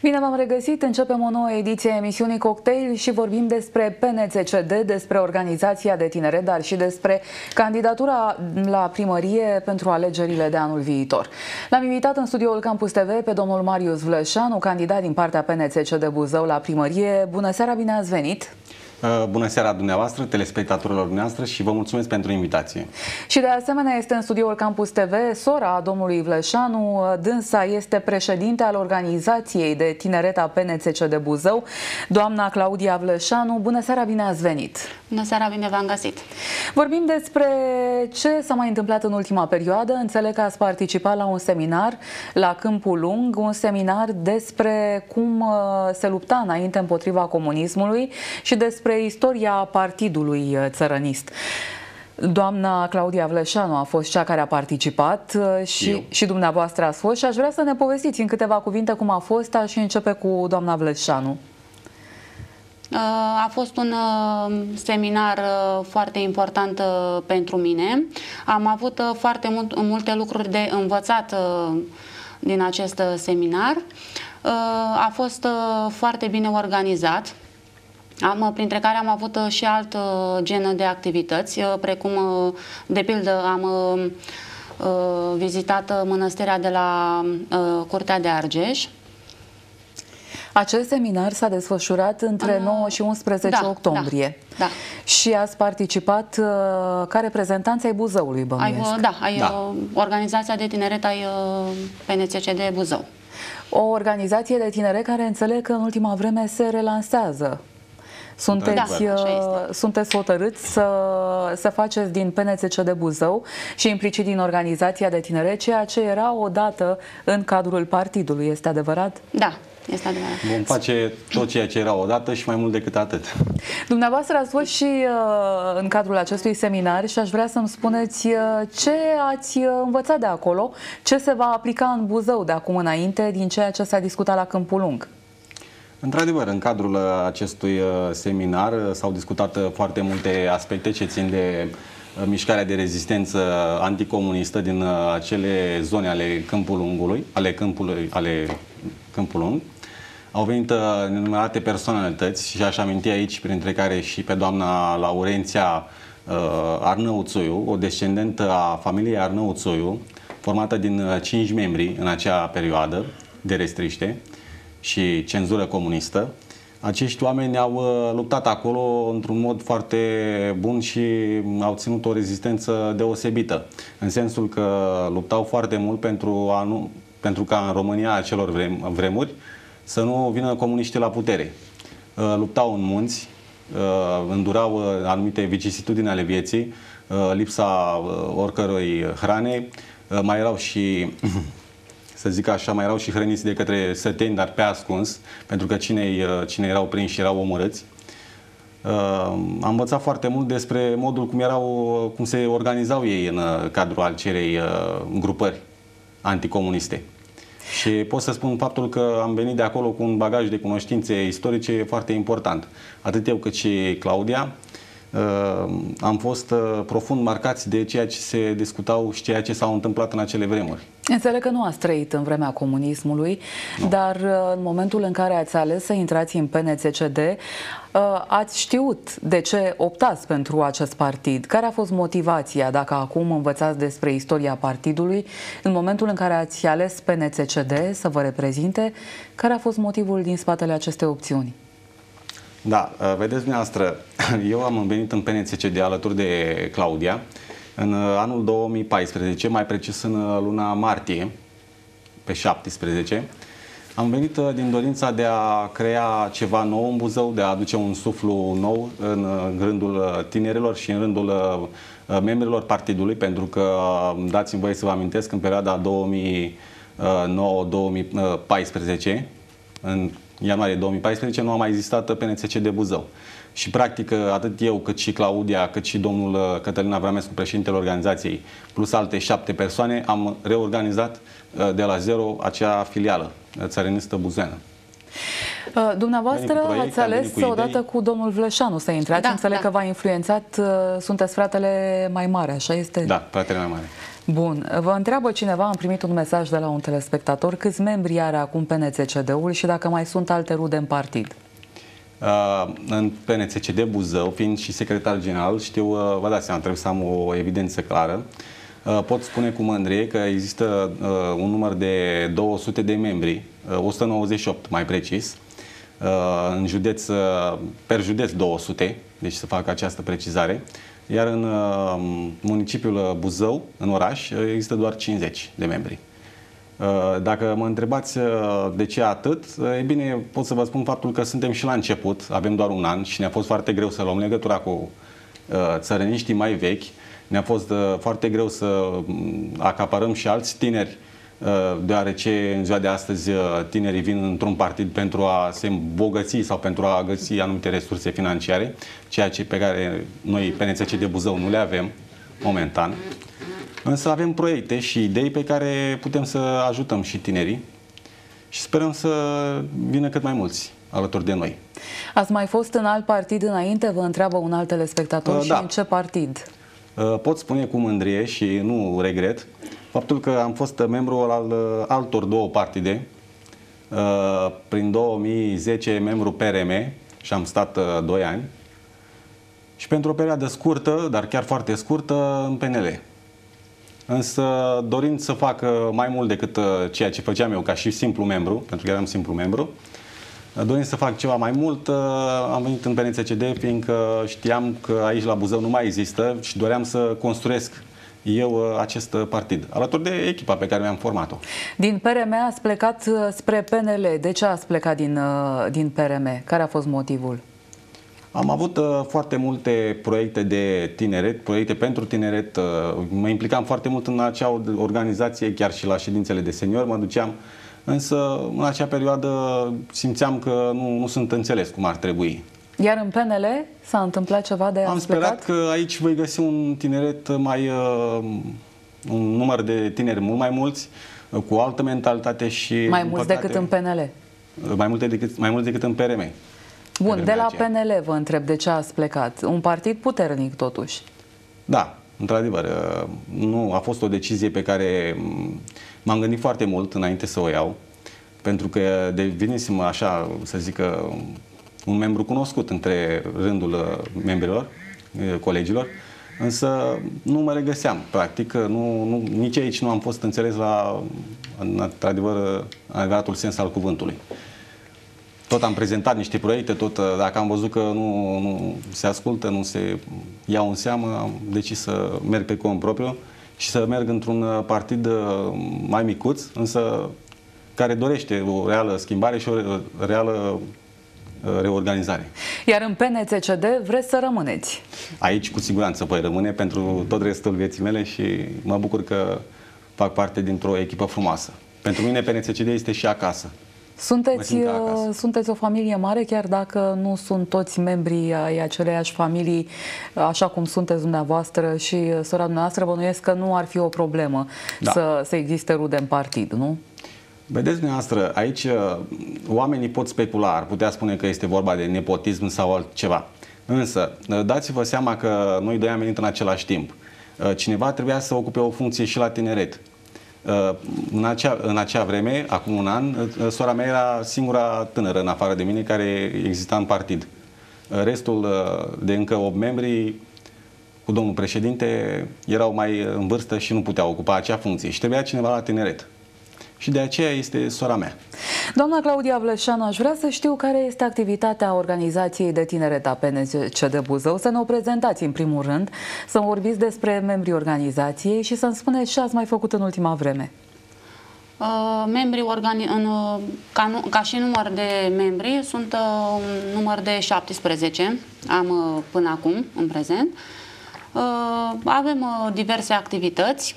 Bine v-am regăsit, începem o nouă ediție a emisiunii Cocktail și vorbim despre PNCCD, despre organizația de tineret, dar și despre candidatura la primărie pentru alegerile de anul viitor. L-am invitat în studioul Campus TV pe domnul Marius Vlășanu, candidat din partea PNCCD Buzău la primărie. Bună seara, bine ați venit! Bună seara dumneavoastră, telespectatorilor dumneavoastră, și vă mulțumesc pentru invitație. Și de asemenea este în studioul Campus TV sora domnului Vlășanu, dânsa este președinte al organizației de tineret a PNCCD Buzău, doamna Claudia Vlășanu. Bună seara, bine ați venit! Bună seara, bine v-am găsit! Vorbim despre ce s-a mai întâmplat în ultima perioadă. Înțeleg că ați participat la un seminar la Câmpul Lung, un seminar despre cum se lupta înainte împotriva comunismului și despre istoria partidului țărănist. Doamna Claudia Vlășanu a fost cea care a participat și dumneavoastră ați fost și aș vrea să ne povestiți în câteva cuvinte cum a fost. Aș începe cu doamna Vlășanu. A fost un seminar foarte important pentru mine. Am avut foarte multe lucruri de învățat din acest seminar. A fost foarte bine organizat. Printre care am avut și alt gen de activități, precum, de pildă, am vizitat mănăstirea de la Curtea de Argeș. Acest seminar s-a desfășurat între 9 și 11 octombrie. Da. Și ați participat ca reprezentanți ai Buzăului, bănuiesc. Organizația de tineret ai PNCCD Buzău. O organizație de tineret care înțeleg că în ultima vreme se relansează. Sunteți hotărâți să faceți din PNCCD Buzău și implicit din organizația de tineret ceea ce era odată în cadrul partidului, este adevărat? Da, este adevărat. Vom face tot ceea ce era odată și mai mult decât atât. Dumneavoastră ați fost și în cadrul acestui seminar și aș vrea să-mi spuneți ce ați învățat de acolo, ce se va aplica în Buzău de acum înainte din ceea ce s-a discutat la Câmpul Lung. Într-adevăr, în cadrul acestui seminar s-au discutat foarte multe aspecte ce țin de mișcarea de rezistență anticomunistă din acele zone ale Câmpul Lungului, ale Câmpul Lung. Au venit nenumărate personalități și aș aminti aici, printre care și pe doamna Laurenția Arnăuțoiu, o descendentă a familiei Arnăuțoiu, formată din 5 membri în acea perioadă de restriște și cenzură comunistă. Acești oameni au luptat acolo într-un mod foarte bun și au ținut o rezistență deosebită, în sensul că luptau foarte mult pentru ca în România acelor vremuri să nu vină comuniștii la putere. Luptau în munți, îndurau anumite vicisitudini ale vieții, lipsa oricărei hrane, mai erau și să zic așa, mai erau și hrăniți de către săteni, dar pe ascuns, pentru că cine erau prinși erau omorâți. Am învățat foarte mult despre modul cum se organizau ei în cadrul acelei grupări anticomuniste. Și pot să spun faptul că am venit de acolo cu un bagaj de cunoștințe istorice foarte important. Atât eu cât și Claudia am fost profund marcați de ceea ce se discutau și ceea ce s-au întâmplat în acele vremuri. Înțeleg că nu ați trăit în vremea comunismului, dar în momentul în care ați ales să intrați în PNCCD, ați știut de ce optați pentru acest partid. Care a fost motivația, dacă acum învățați despre istoria partidului, în momentul în care ați ales PNCCD să vă reprezinte, care a fost motivul din spatele acestei opțiuni? Da, vedeți dumneavoastră, eu am venit în PNCCD alături de Claudia în anul 2014, mai precis în luna martie, pe 17. Am venit din dorința de a crea ceva nou în Buzău, de a aduce un suflu nou în rândul tinerilor și în rândul membrilor partidului, pentru că, dați-mi voie să vă amintesc, în perioada 2009-2014, în ianuarie 2014, nu a mai existat PNCCD Buzău. Și practic atât eu, cât și Claudia, cât și domnul Cătălin Avramescu, președintele organizației, plus alte 7 persoane, am reorganizat de la zero acea filială țărănistă buzeană. Dumneavoastră ați ales odată cu domnul Vlășanu să intrați. Înțeleg că v-a influențat, sunteți fratele mai mare, așa este? Da, fratele mai mare. Bun. Vă întreabă cineva, am primit un mesaj de la un telespectator, câți membri are acum PNCCD-ul și dacă mai sunt alte rude în partid? În PNCCD Buzău, fiind și secretar general, știu, vă dați seama, trebuie să am o evidență clară. Pot spune cu mândrie că există un număr de 200 de membri, 198 mai precis, în județ, per județ 200, deci să fac această precizare, iar în municipiul Buzău, în oraș, există doar 50 de membri. Dacă mă întrebați de ce atât, e bine, pot să vă spun faptul că suntem și la început, avem doar un an și ne-a fost foarte greu să luăm legătura cu țărăniștii mai vechi, ne-a fost foarte greu să acaparăm și alți tineri, deoarece în ziua de astăzi tinerii vin într-un partid pentru a se îmbogăți sau pentru a găsi anumite resurse financiare, ceea ce pe care noi, PNCC de Buzău, nu le avem momentan. Însă avem proiecte și idei pe care putem să ajutăm și tinerii și sperăm să vină cât mai mulți alături de noi. Ați mai fost în alt partid înainte? Vă întreabă un alt telespectator. Și în ce partid? Pot spune cu mândrie și nu regret faptul că am fost membru al altor două partide. Prin 2010 membru PRM și am stat 2 ani și pentru o perioadă scurtă, dar chiar foarte scurtă, în PNL. Însă, dorind să fac mai mult decât ceea ce făceam eu ca și simplu membru, pentru că eram simplu membru, dorind să fac ceva mai mult, am venit în PNCCD, fiindcă știam că aici la Buzău nu mai există și doream să construiesc eu acest partid, alături de echipa pe care mi-am format-o. Din PRM ați plecat spre PNL. De ce ați plecat din PRM? Care a fost motivul? Am avut foarte multe proiecte de tineret, proiecte pentru tineret. Mă implicam foarte mult în acea organizație, chiar și la ședințele de seniori mă duceam. Însă, în acea perioadă, simțeam că nu sunt înțeles cum ar trebui. Iar în PNL s-a întâmplat ceva de Am sperat că aici voi găsi un tineret un număr de tineri mult mai mulți, cu o altă mentalitate și... Mai mulți decât în PNL? Mai mult decât în PRM. Bun, de la PNL vă întreb de ce ați plecat. Un partid puternic, totuși. Da, într-adevăr. Nu a fost o decizie pe care m-am gândit foarte mult înainte să o iau, pentru că devenisem, așa să zic, un membru cunoscut între rândul membrilor, colegilor, însă nu mă regăseam, practic, nici aici nu am fost înțeles într-adevăr, adevăratul sens al cuvântului. Tot am prezentat niște proiecte, dacă am văzut că nu se ascultă, nu se iau în seamă, am decis să merg pe cont propriu și să merg într-un partid mai micuț, însă care dorește o reală schimbare și o reală reorganizare. Iar în PNCCD vreți să rămâneți? Aici cu siguranță voi rămâne pentru tot restul vieții mele și mă bucur că fac parte dintr-o echipă frumoasă. Pentru mine PNCCD este și acasă. Sunteți o familie mare, chiar dacă nu sunt toți membrii ai aceleiași familii, așa cum sunteți dumneavoastră și sora dumneavoastră, bănuiesc că nu ar fi o problemă să existe rude în partid, nu? Vedeți dumneavoastră, aici oamenii pot specula, ar putea spune că este vorba de nepotism sau altceva. Însă, dați-vă seama că noi doi am venit în același timp. Cineva trebuia să ocupe o funcție și la tineret. În acea vreme, acum un an, sora mea era singura tânără în afară de mine care exista în partid. Restul de încă 8 membri, cu domnul președinte, erau mai în vârstă și nu puteau ocupa acea funcție și trebuia cineva la tineret. Și de aceea este sora mea. Doamna Claudia Vlășanu, aș vrea să știu care este activitatea organizației de tineret a PNCC de Buzău. Să ne o prezentați în primul rând, să-mi vorbiți despre membrii organizației și să-mi spuneți ce ați mai făcut în ultima vreme. Membrii ca și număr de membri sunt un număr de 17, am până acum, în prezent. Avem diverse activități.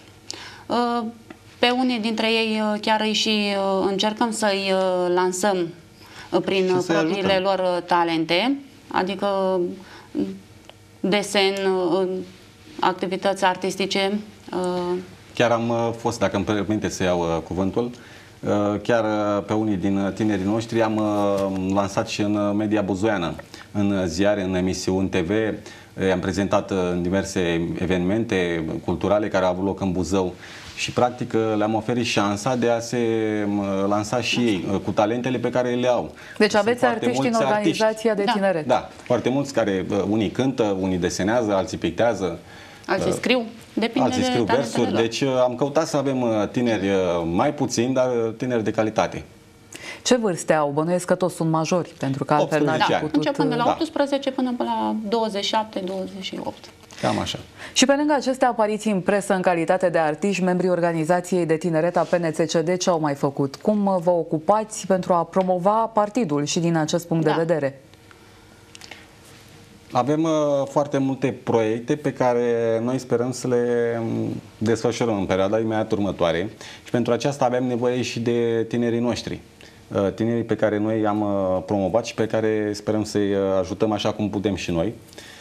Pe unii dintre ei chiar și încercăm să-i lansăm prin propriile lor talente, adică desen, activități artistice. Chiar am fost, dacă îmi permite să iau cuvântul, Chiar pe unii din tinerii noștri am lansat și în media buzoiană, în ziare, în emisiuni TV, i-am prezentat în diverse evenimente culturale care au avut loc în Buzău și practic le-am oferit șansa de a se lansa și ei cu talentele pe care le au. Deci aveți artiști în organizația de tineret. Da, foarte mulți care unii cântă, unii desenează, alții pictează. Alții scriu. Depinde alții scriu versuri. Deci am căutat să avem tineri mai puțini, dar tineri de calitate. Ce vârste au? Bănuiesc că toți sunt majori, pentru că altfel n-ar fi putut... Începând de la 18 până la 27-28. Cam așa. Și pe lângă aceste apariții în presă în calitate de artiști, membrii organizației de tineret a PNCCD ce au mai făcut? Cum vă ocupați pentru a promova partidul și din acest punct de vedere? Avem foarte multe proiecte pe care noi sperăm să le desfășurăm în perioada imediat următoare și pentru aceasta avem nevoie și de tinerii noștri. Tinerii pe care noi i-am promovat și pe care sperăm să-i ajutăm așa cum putem și noi.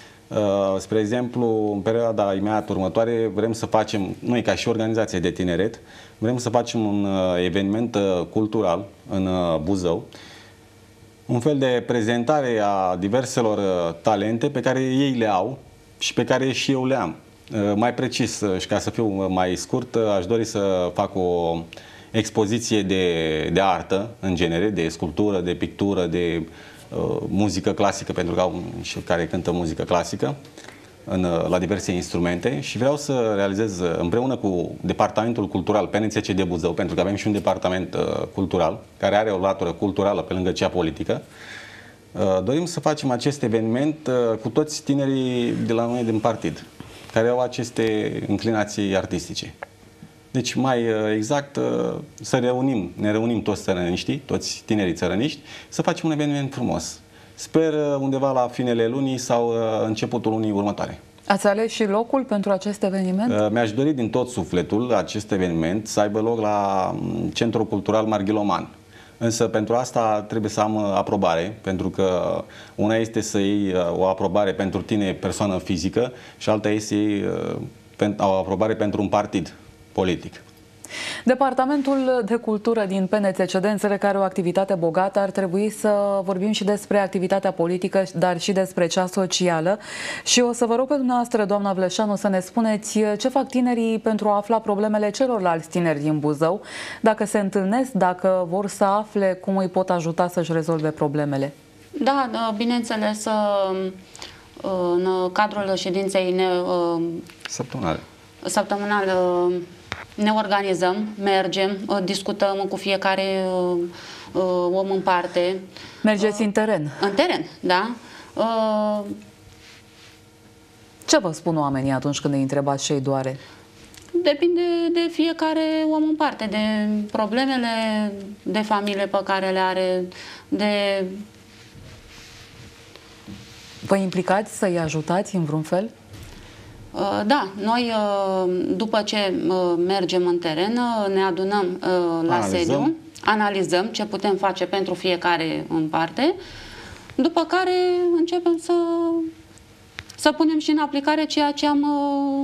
Spre exemplu, în perioada imediat următoare vrem să facem, noi ca și organizație de tineret, vrem să facem un eveniment cultural în Buzău, un fel de prezentare a diverselor talente pe care ei le au și pe care și eu le am. Mai precis și ca să fiu mai scurt, aș dori să fac o expoziție de artă, în genere, de sculptură, de pictură, de muzică clasică, pentru că au și care cântă muzică clasică la diverse instrumente și vreau să realizez împreună cu Departamentul Cultural PNCCD Buzău, pentru că avem și un departament cultural care are o latură culturală pe lângă cea politică. Dorim să facem acest eveniment cu toți tinerii de la noi din partid, care au aceste inclinații artistice. Deci mai exact să ne reunim toți țărăniștii, toți tinerii țărăniști, să facem un eveniment frumos. Sper undeva la finele lunii sau începutul lunii următoare. Ați ales și locul pentru acest eveniment? Mi-aș dori din tot sufletul acest eveniment să aibă loc la Centrul Cultural Marghiloman. Însă pentru asta trebuie să am aprobare, pentru că una este să iei o aprobare pentru tine, persoană fizică, și alta este să iei o aprobare pentru un partid politic. Departamentul de Cultură din PNCCD înțeleg că are o activitate bogată. Ar trebui să vorbim și despre activitatea politică, dar și despre cea socială. Și o să vă rog pe dumneavoastră, doamna Vleșanu, să ne spuneți ce fac tinerii pentru a afla problemele celorlalți tineri din Buzău, dacă se întâlnesc, dacă vor să afle cum îi pot ajuta să-și rezolve problemele. Da, bineînțeles, în cadrul ședinței săptămânale ne organizăm, mergem, discutăm cu fiecare om în parte. Mergeți în teren? În teren, da. Ce vă spun oamenii atunci când îi întrebați ce îi doare? Depinde de fiecare om în parte, de problemele de familie pe care le are, de... Vă implicați să-i ajutați în vreun fel? Da, noi după ce mergem în teren, ne adunăm la sediu, analizăm ce putem face pentru fiecare în parte, după care începem să punem și în aplicare ceea ce am...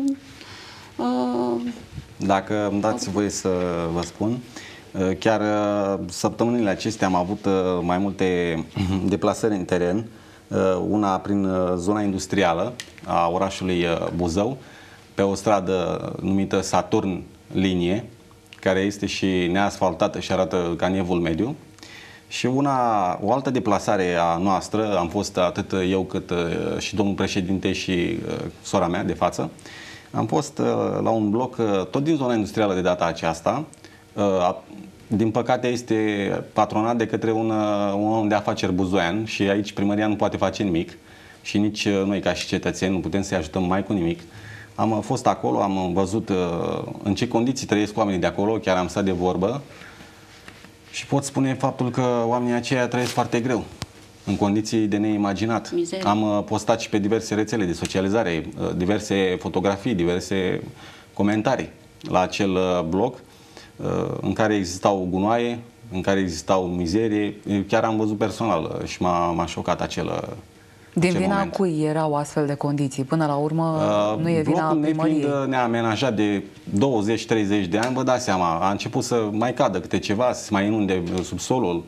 Dacă îmi dați voie să vă spun, chiar săptămânile acestea am avut mai multe deplasări în teren, una prin zona industrială a orașului Buzău, pe o stradă numită Saturn Linie, care este și neasfaltată și arată ca Evul Mediu. Și o altă deplasare a noastră, am fost atât eu cât și domnul președinte și sora mea de față, am fost la un bloc tot din zona industrială de data aceasta. Din păcate este patronat de către un om de afaceri buzoian și aici primăria nu poate face nimic și nici noi ca și cetățeni nu putem să-i ajutăm mai cu nimic. Am fost acolo, am văzut în ce condiții trăiesc oamenii de acolo, chiar am stat de vorbă și pot spune faptul că oamenii aceia trăiesc foarte greu, în condiții de neimaginat. Mizerie. Am postat și pe diverse rețele de socializare, diverse fotografii, diverse comentarii la acel blog, în care existau gunoaie, în care existau mizerie. Eu chiar am văzut personal și m-a șocat acel Din vina cui erau astfel de condiții? Până la urmă nu e vina primăriei. Blocul neamenajat de 20-30 de ani, vă dați seama, a început să mai cadă câte ceva, să mai inunde subsolul.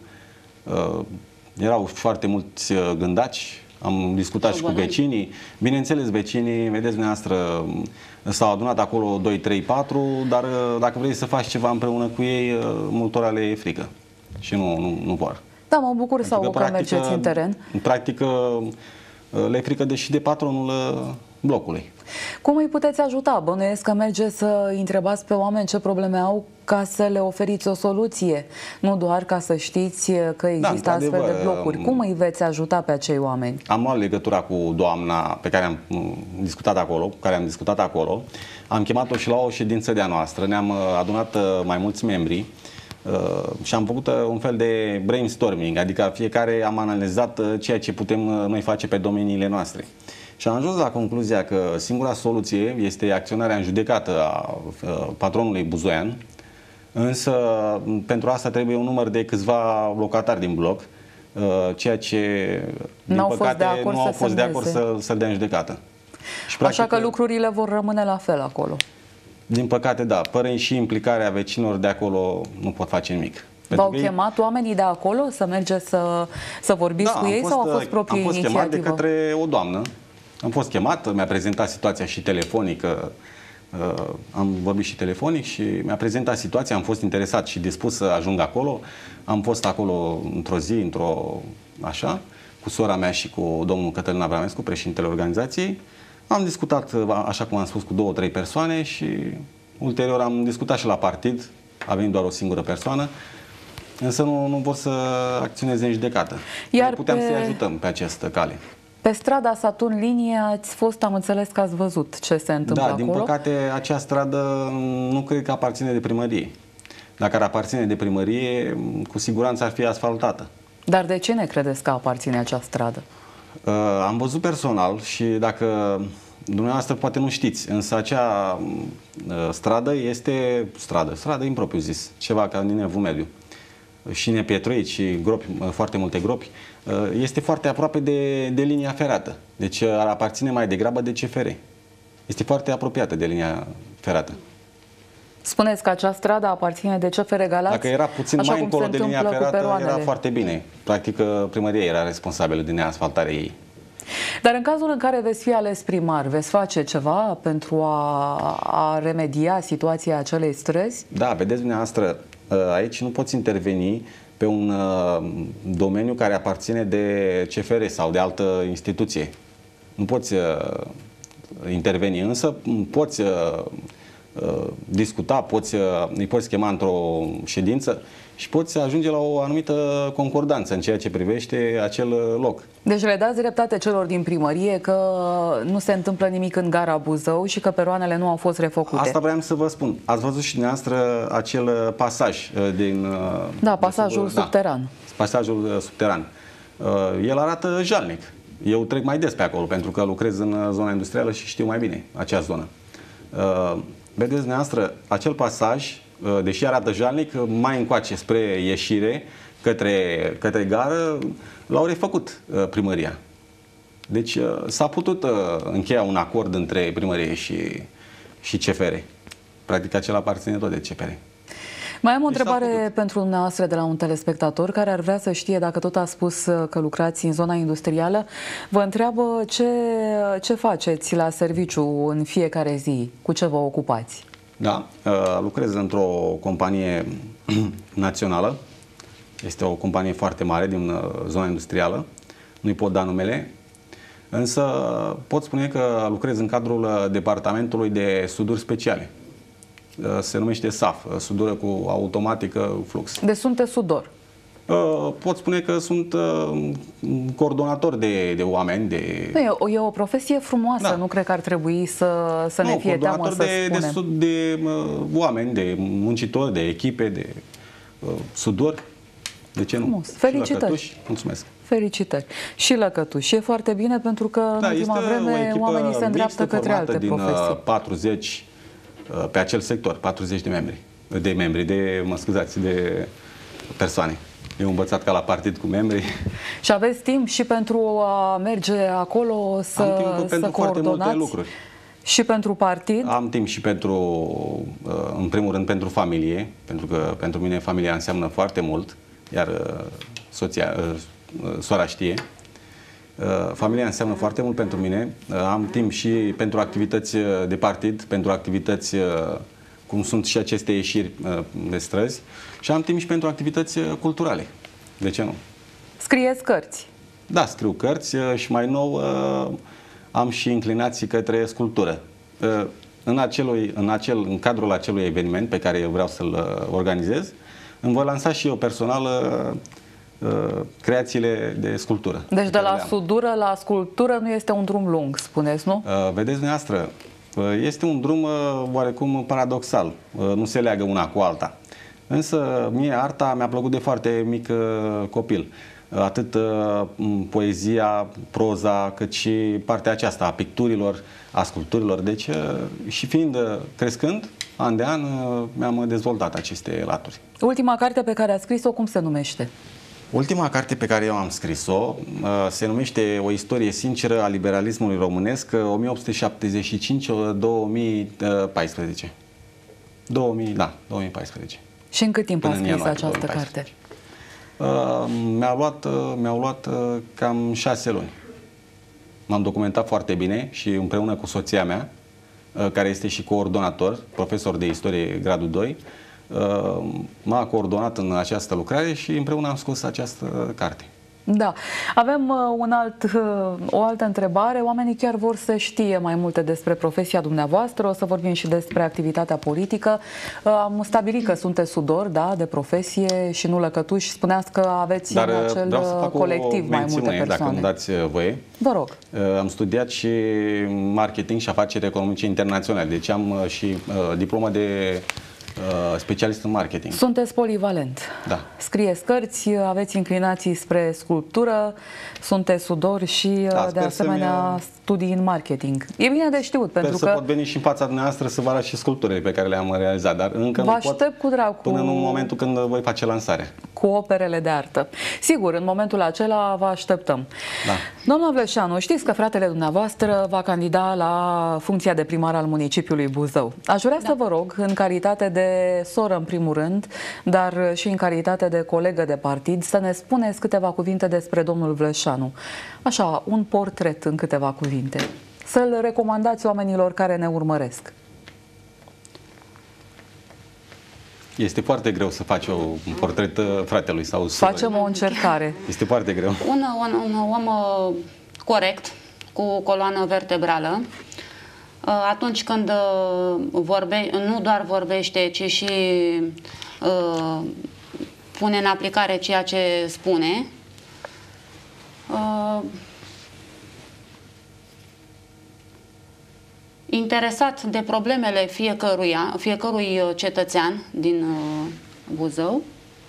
Erau foarte mulți gândaci, am discutat și cu vecinii. Bineînțeles, vecinii, vedeți dumneavoastră, s-au adunat acolo 2, 3, 4, dar dacă vrei să faci ceva împreună cu ei, multora le e frică și nu vor. Da, mă bucur să aud că mergeți în teren. În practică le e frică și de patronul blocului. Cum îi puteți ajuta? Bănuiesc că mergeți să întrebați pe oameni ce probleme au ca să le oferiți o soluție, nu doar ca să știți că există astfel de blocuri. Cum îi veți ajuta pe acei oameni? Am luat legătura cu doamna pe care am discutat acolo, am chemat-o și la o ședință de-a noastră, ne-am adunat mai mulți membri și am făcut un fel de brainstorming, adică fiecare am analizat ceea ce putem noi face pe domeniile noastre. Și am ajuns la concluzia că singura soluție este acționarea în judecată a patronului Buzoian, însă pentru asta trebuie un număr de câțiva locatari din bloc, ceea ce, din păcate, nu au fost de acord să-l dea în judecată. Și, practic, așa că lucrurile vor rămâne la fel acolo. Din păcate, da. Părând și implicarea vecinilor de acolo, nu pot face nimic. V-au chemat oamenii de acolo să mergeți să vorbiți cu ei sau a fost proprie inițiativă? Am fost chemat de către o doamnă. Am fost chemat, mi-a prezentat situația și telefonic, am vorbit și telefonic și mi-a prezentat situația, am fost interesat și dispus să ajung acolo. Am fost acolo într-o zi, așa, cu sora mea și cu domnul Cătălin Avramescu, președintele organizației. Am discutat, așa cum am spus, cu 2-3 persoane și ulterior am discutat și la partid, a venit doar o singură persoană, însă nu vor să acționeze în judecată. Iar puteam să-i ajutăm pe această cale. Pe strada Saturn Linie ați fost, am înțeles că ați văzut ce se întâmplă acolo. Da, din păcate acea stradă nu cred că aparține de primărie. Dacă ar aparține de primărie, cu siguranță ar fi asfaltată. Dar de ce ne credeți că aparține acea stradă? Am văzut personal și dacă dumneavoastră poate nu știți, însă acea stradă este stradă impropriu zis, ceva ca din Evul Mediu. Și nepietrăit și gropi, foarte multe gropi, este foarte aproape de linia ferată. Deci ar aparține mai degrabă de CFR. Este foarte apropiată de linia ferată. Spuneți că acea stradă aparține de CFR Galați? Dacă era puțin mai încolo de linia ferată, era foarte bine. Practic, primăria era responsabilă de neasfaltarea ei. Dar în cazul în care veți fi ales primar, veți face ceva pentru a remedia situația acelei străzi? Da, vedeți dumneavoastră, aici nu poți interveni pe un domeniu care aparține de CFR sau de altă instituție. Nu poți interveni, însă poți discuta, îi poți chema într-o ședință și poți ajunge la o anumită concordanță în ceea ce privește acel loc. Deci le dați dreptate celor din primărie că nu se întâmplă nimic în gara Buzău și că peroanele nu au fost refăcute. Asta vreau să vă spun. Ați văzut și dumneavoastră acel pasaj din... Da, pasajul subteran. Da, pasajul subteran. El arată jalnic. Eu trec mai des pe acolo pentru că lucrez în zona industrială și știu mai bine acea zonă. Vedeți dumneavoastră, acel pasaj, deși arată jalnic, mai încoace spre ieșire, către gară, l-au refăcut primăria. Deci s-a putut încheia un acord între primărie și CFR. Practic acela aparține tot de CFR. Mai am o întrebare pentru dumneavoastră de la un telespectator care ar vrea să știe, dacă tot a spus că lucrați în zona industrială, vă întreabă ce faceți la serviciu în fiecare zi, cu ce vă ocupați? Da, lucrez într-o companie națională, este o companie foarte mare din zona industrială, nu-i pot da numele, însă pot spune că lucrez în cadrul departamentului de suduri speciale. Se numește SAF, sudură cu automatică flux. Deci sunteți sudor? Pot spune că sunt coordonator de oameni. E o profesie frumoasă, da. Nu cred că ar trebui să ne fie teamă să spunem. De oameni, de muncitori, de echipe, de sudori. De ce nu? Felicitări! Mulțumesc! Felicitări! Și lăcătuși. E foarte bine pentru că în ultima vreme oamenii se îndreaptă către alte profesii. Din 40 pe acel sector, 40 de persoane. Eu învățat ca la partid cu membrii. Și aveți timp și pentru a merge acolo să, Am timp pentru foarte multe lucruri. Și pentru partid? Am timp și pentru, în primul rând, pentru familie, pentru că pentru mine familia înseamnă foarte mult, iar sora știe. Familia înseamnă foarte mult pentru mine. Am timp și pentru activități de partid, pentru activități cum sunt și aceste ieșiri de străzi, și am timp și pentru activități culturale. De ce nu? Scrieți cărți? Da, scriu cărți și mai nou am și inclinații către sculptură. În cadrul acelui eveniment pe care eu vreau să-l organizez, îmi voi lansa și eu personal creațiile de sculptură. Deci de la sudură la sculptură nu este un drum lung, spuneți, nu? Vedeți dumneavoastră, este un drum oarecum paradoxal, nu se leagă una cu alta. Însă mie arta mi-a plăcut de foarte mic copil. Atât poezia, proza, cât și partea aceasta a picturilor, a sculpturilor. Deci, și fiind crescând, an de an, mi-am dezvoltat aceste laturi. Ultima carte pe care ați scris-o, cum se numește? Ultima carte pe care eu am scris-o se numește O istorie sinceră a liberalismului românesc, 1875-2014. 2014. Și în cât timp a scris această carte? Mi-au luat cam 6 luni. M-am documentat foarte bine și împreună cu soția mea, care este și coordonator, profesor de istorie gradul 2, m-a coordonat în această lucrare și împreună am scos această carte. Da. Avem o altă întrebare. Oamenii chiar vor să știe mai multe despre profesia dumneavoastră. O să vorbim și despre activitatea politică. Am stabilit că sunteți sudor, da, de profesie și nu lăcătuși. Spuneați că aveți în acel colectiv mai multe persoane. Dacă îmi dați voie. Vă rog. Am studiat și marketing și afaceri economice internaționale. Deci am și diplomă de specialist în marketing. Sunteți polivalent. Da. Scrieți cărți, aveți inclinații spre sculptură, sunteți sudor și de asemenea studii în marketing. E bine de știut, pentru că pot veni și în fața dumneavoastră să vă arăt și sculpturile pe care le-am realizat, dar încă nu pot cu drag, până în momentul când voi face lansarea. Cu operele de artă. Sigur, în momentul acela vă așteptăm. Da. Doamna Vleșanu, știți că fratele dumneavoastră va candida la funcția de primar al municipiului Buzău. Aș vrea să vă rog, în calitate de soră în primul rând, dar și în calitate de colegă de partid, să ne spuneți câteva cuvinte despre domnul Vleșanu. Așa, un portret în câteva cuvinte. Să-l recomandați oamenilor care ne urmăresc. Este foarte greu să faci un portret fratelui sau sorei. Facem o încercare. Este foarte greu. Un om corect, cu coloană vertebrală, atunci când nu doar vorbește, ci și pune în aplicare ceea ce spune. Interesat de problemele fiecărui cetățean din Buzău.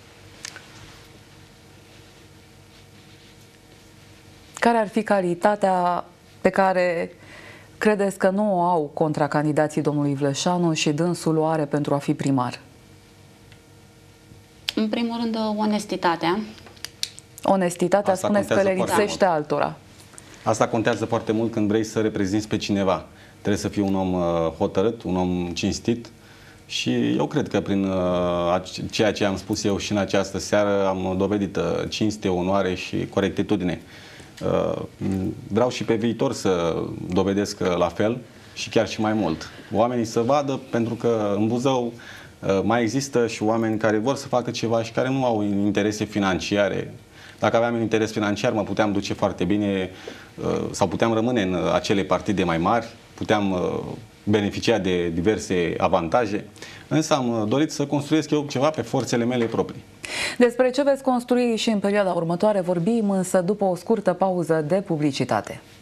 Care ar fi calitatea pe care credeți că nu o au contracandidații domnului Vleșanu și dânsul o are pentru a fi primar? În primul rând, onestitatea. Onestitatea, spuneți că le lipsește altora. Asta contează foarte mult când vrei să reprezinți pe cineva. Trebuie să fii un om hotărât, un om cinstit și eu cred că prin ceea ce am spus eu și în această seară am dovedit cinste, onoare și corectitudine. Vreau și pe viitor să dovedesc la fel și chiar și mai mult. Oamenii să vadă, pentru că în Buzău mai există și oameni care vor să facă ceva și care nu au interese financiare. Dacă aveam un interes financiar, mă puteam duce foarte bine sau puteam rămâne în acele partide mai mari, puteam beneficia de diverse avantaje, însă am dorit să construiesc eu ceva pe forțele mele proprii. Despre ce veți construi și în perioada următoare vorbim, însă după o scurtă pauză de publicitate.